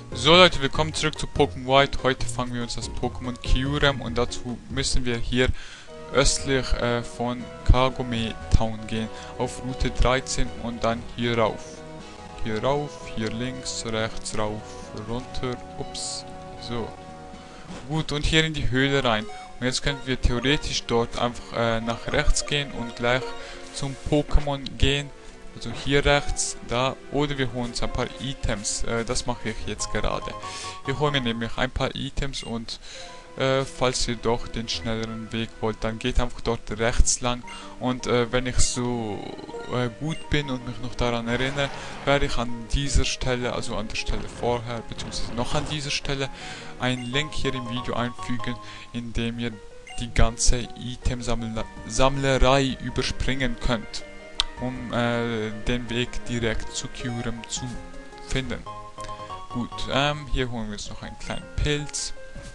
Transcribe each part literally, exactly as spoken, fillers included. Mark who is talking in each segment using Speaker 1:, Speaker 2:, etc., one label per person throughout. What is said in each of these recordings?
Speaker 1: So Leute, willkommen zurück zu Pokémon White. Heute fangen wir uns das Pokémon Kyurem und dazu müssen wir hier östlich äh, von Kagome Town gehen, auf Route dreizehn und dann hier rauf. Hier rauf, hier links, rechts, rauf, runter, ups, so. Gut, und hier in die Höhle rein. Und jetzt können wir theoretisch dort einfach äh, nach rechts gehen und gleich zum Pokémon gehen. Also hier rechts, da, oder wir holen uns ein paar Items, äh, das mache ich jetzt gerade. Ich hole mir nämlich ein paar Items und äh, falls ihr doch den schnelleren Weg wollt, dann geht einfach dort rechts lang. Und äh, wenn ich so äh, gut bin und mich noch daran erinnere, werde ich an dieser Stelle, also an der Stelle vorher, beziehungsweise noch an dieser Stelle, einen Link hier im Video einfügen, in dem ihr die ganze Itemsammlerei überspringen könnt, um äh, den Weg direkt zu Kyurem zu finden. Gut, ähm, hier holen wir uns noch einen kleinen Pilz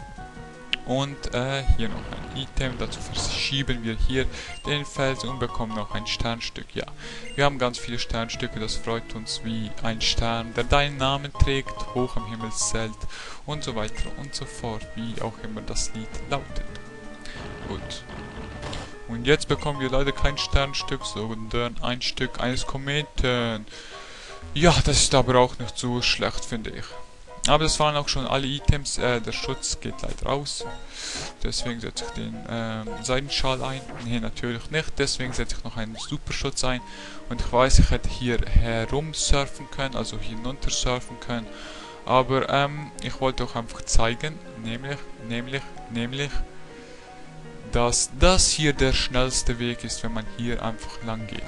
Speaker 1: und äh, hier noch ein Item. Dazu verschieben wir hier den Fels und bekommen noch ein Sternstück. Ja, wir haben ganz viele Sternstücke, das freut uns wie ein Stern, der deinen Namen trägt, hoch am Himmelszelt und so weiter und so fort, wie auch immer das Lied lautet. Gut. Und jetzt bekommen wir leider kein Sternstück, sondern ein Stück eines Kometen. Ja, das ist aber auch nicht so schlecht, finde ich. Aber das waren auch schon alle Items. Äh, der Schutz geht leider aus. Deswegen setze ich den ähm, Seidenschal ein. Nee, natürlich nicht. Deswegen setze ich noch einen Superschutz ein. Und ich weiß, ich hätte hier herum surfen können, also hier hinunter surfen können. Aber ähm, ich wollte auch einfach zeigen, nämlich, nämlich, nämlich, dass das hier der schnellste Weg ist, wenn man hier einfach lang geht.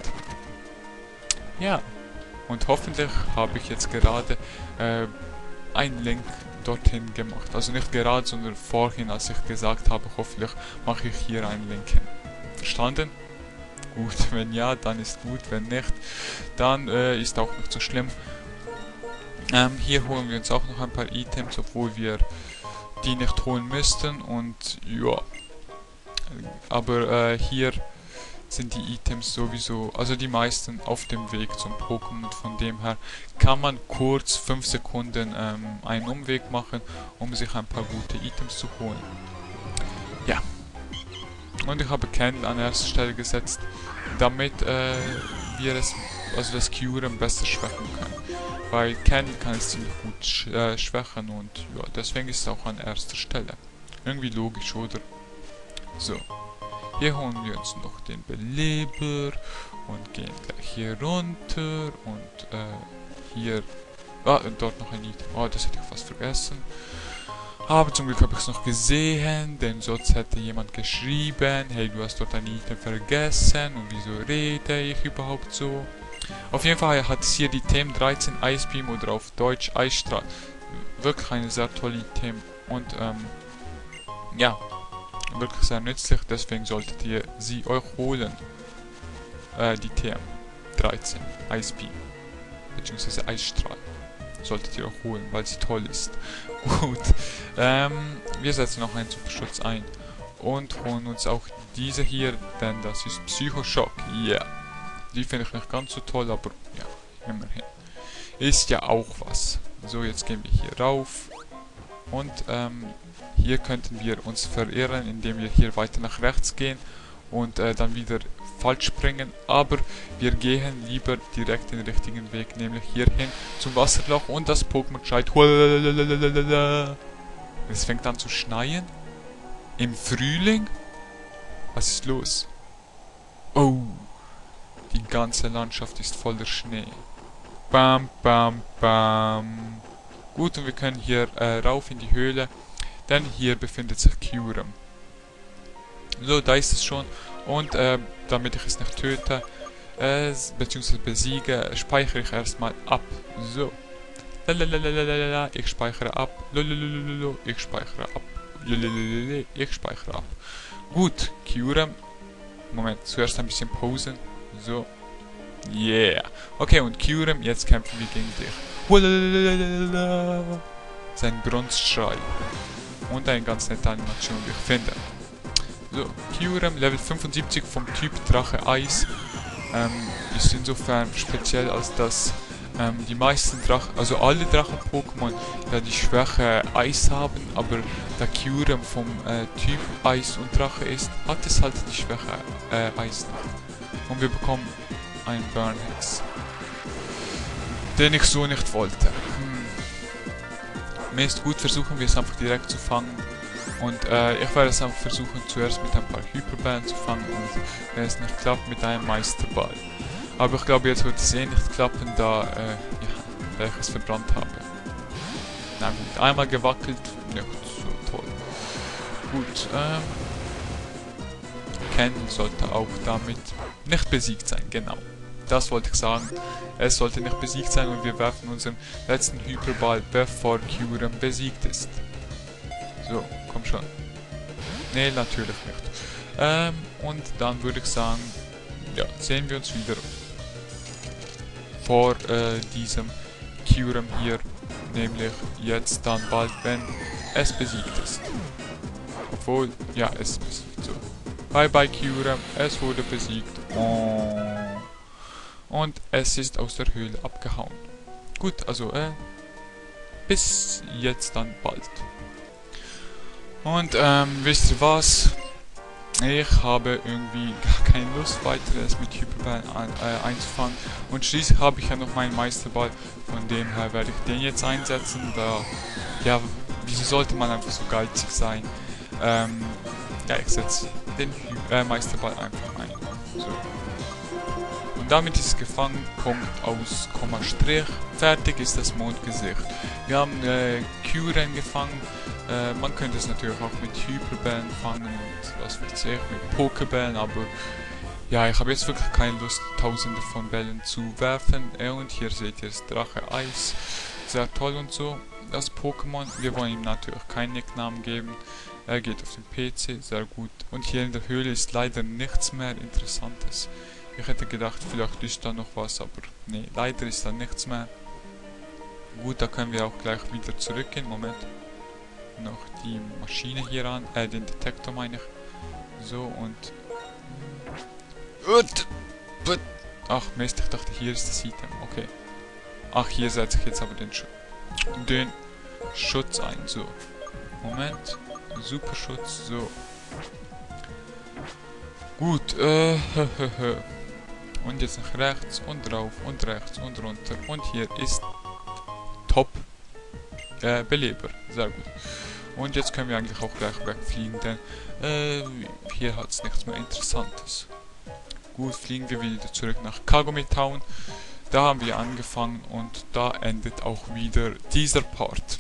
Speaker 1: Ja, und hoffentlich habe ich jetzt gerade äh, einen Link dorthin gemacht. Also nicht gerade, sondern vorhin, als ich gesagt habe, hoffentlich mache ich hier einen Link hin. Verstanden? Gut, wenn ja, dann ist gut, wenn nicht, dann äh, ist auch nicht so schlimm. Ähm, hier holen wir uns auch noch ein paar Items, obwohl wir die nicht holen müssten und ja. Aber äh, hier sind die Items sowieso, also die meisten auf dem Weg zum Pokémon. Von dem her kann man kurz fünf Sekunden ähm, einen Umweg machen, um sich ein paar gute Items zu holen. Ja. Und ich habe Candle an erster Stelle gesetzt, damit äh, wir es, also das Kyurem besser schwächen können. Weil Candle kann es ziemlich gut sch äh, schwächen und ja, deswegen ist es auch an erster Stelle. Irgendwie logisch, oder? So, hier holen wir uns noch den Beleber und gehen gleich hier runter und äh, hier, ah, und dort noch ein Item, oh, das hätte ich fast vergessen. Aber zum Glück habe ich es noch gesehen, denn sonst hätte jemand geschrieben, hey, du hast dort ein Item vergessen und wieso rede ich überhaupt so? Auf jeden Fall hat es hier die T M dreizehn Ice Beam oder auf Deutsch Eisstrahl. Wirklich eine sehr tolle Item und ähm, ja. Wirklich sehr nützlich, deswegen solltet ihr sie euch holen. Äh, die T M dreizehn Ice Beam beziehungsweise Eisstrahl solltet ihr euch holen, weil sie toll ist. Gut, ähm, wir setzen noch einen Superschutz ein und holen uns auch diese hier, denn das ist Psychoschock. Ja, yeah. Die finde ich nicht ganz so toll, aber ja, immerhin. Ist ja auch was. So, jetzt gehen wir hier rauf und ähm, hier könnten wir uns verirren, indem wir hier weiter nach rechts gehen und äh, dann wieder falsch springen, aber wir gehen lieber direkt den richtigen Weg, nämlich hier hin zum Wasserloch und das Pokémon schreit. Es fängt an zu schneien. Im Frühling? Was ist los? Oh, die ganze Landschaft ist voller Schnee. Bam, bam, bam. Gut, und wir können hier äh, rauf in die Höhle. Denn hier befindet sich Kyurem. So, da ist es schon. Und äh, damit ich es nicht töte, äh, beziehungsweise besiege, speichere ich erstmal ab. So. Lalalala, ich speichere ab. Lalalala, ich speichere ab. Lalalala, ich speichere ab. Gut, Kyurem. Moment, zuerst ein bisschen pausen. So. Yeah. Okay, und Kyurem, jetzt kämpfen wir gegen dich. Lalalala. Sein Bronzschrei. Und eine ganz nette Animation, wie ich finde. So, Kyurem, Level fünfundsiebzig vom Typ Drache Eis. Ähm, ist insofern speziell, als dass Ähm, die meisten Drachen, also alle Drachen-Pokémon, ja die Schwäche Eis haben, aber da Kyurem vom äh, Typ Eis und Drache ist, hat es halt die Schwäche äh, Eis nicht. Und wir bekommen einen Burnhex, den ich so nicht wollte. Hm. Mir ist gut, versuchen wir es einfach direkt zu fangen. Und äh, ich werde es einfach versuchen, zuerst mit ein paar Hyperballen zu fangen und wenn es nicht klappt, mit einem Meisterball. Aber ich glaube, jetzt wird es eh nicht klappen, da äh, ja, weil ich es verbrannt habe. Na gut, einmal gewackelt, nicht so toll. Gut, ähm, Ken sollte auch damit nicht besiegt sein, genau. Das wollte ich sagen. Es sollte nicht besiegt sein und wir werfen unseren letzten Hyperball, bevor Kyurem besiegt ist. So, komm schon. Nee, natürlich nicht. Ähm, und dann würde ich sagen, ja, sehen wir uns wieder vor äh, diesem Kyurem hier, nämlich jetzt dann bald, wenn es besiegt ist. Obwohl, ja, es ist besiegt. So. Bye bye Kyurem, es wurde besiegt. Oh. Und es ist aus der Höhle abgehauen. Gut, also, äh, bis jetzt dann bald. Und, ähm, wisst ihr was? Ich habe irgendwie gar keine Lust weiteres mit Hyperball ein, äh, einzufangen. Und schließlich habe ich ja noch meinen Meisterball. Von dem her werde ich den jetzt einsetzen. Da, ja, wieso sollte man einfach so geizig sein? Ähm, ja, ich setze den Hy äh, Meisterball einfach ein. So. Und damit ist es gefangen, Punkt aus, Komma, Strich. Fertig ist das Mondgesicht. Wir haben äh, Kyurem gefangen. Äh, man könnte es natürlich auch mit Hyperbällen fangen und was weiß ich, mit Pokebällen, aber ja, ich habe jetzt wirklich keine Lust, tausende von Bällen zu werfen. Äh, und hier seht ihr das Drache Eis. Sehr toll und so. Das Pokémon, wir wollen ihm natürlich keinen Nicknamen geben. Er geht auf den P C, sehr gut. Und hier in der Höhle ist leider nichts mehr Interessantes. Ich hätte gedacht, vielleicht ist da noch was, aber nee, leider ist da nichts mehr. Gut, da können wir auch gleich wieder zurückgehen. Moment. Noch die Maschine hier an, äh, den Detektor meine ich. So und... Ach Mist, ich dachte hier ist das Item, okay. Ach, hier setze ich jetzt aber den, Sch den Schutz ein, so. Moment, Superschutz, so. Gut, äh, und jetzt nach rechts und drauf und rechts und runter und hier ist Top äh, Beleber, sehr gut. Und jetzt können wir eigentlich auch gleich wegfliegen, denn äh, hier hat es nichts mehr Interessantes. Gut, fliegen wir wieder zurück nach Kagome Town. Da haben wir angefangen und da endet auch wieder dieser Part.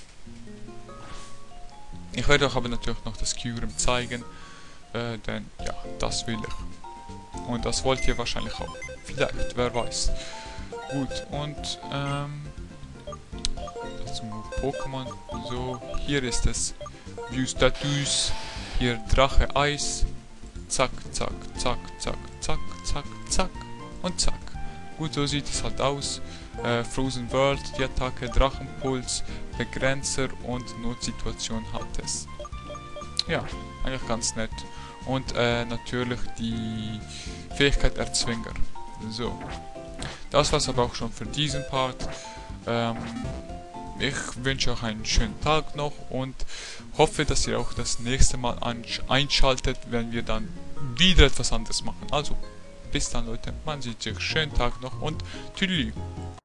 Speaker 1: Ich werde euch aber natürlich noch das Kyurem zeigen, äh, denn ja, das will ich. Und das wollt ihr wahrscheinlich auch. Vielleicht, wer weiß. Gut, und ähm, dazu Move Pokémon. So, hier ist es. View Status. Hier Drache Eis. Zack, zack, zack, zack, zack, zack, zack und zack. Gut, so sieht es halt aus. Äh, Frozen World, die Attacke, Drachenpuls, Begrenzer und Notsituation hat es. Ja, eigentlich ganz nett. Und äh, natürlich die Fähigkeit Erzwinger. So. Das war's aber auch schon für diesen Part. Ähm, ich wünsche euch einen schönen Tag noch und hoffe, dass ihr auch das nächste Mal einschaltet, wenn wir dann wieder etwas anderes machen. Also, bis dann Leute, man sieht sich, schönen Tag noch und tschüss.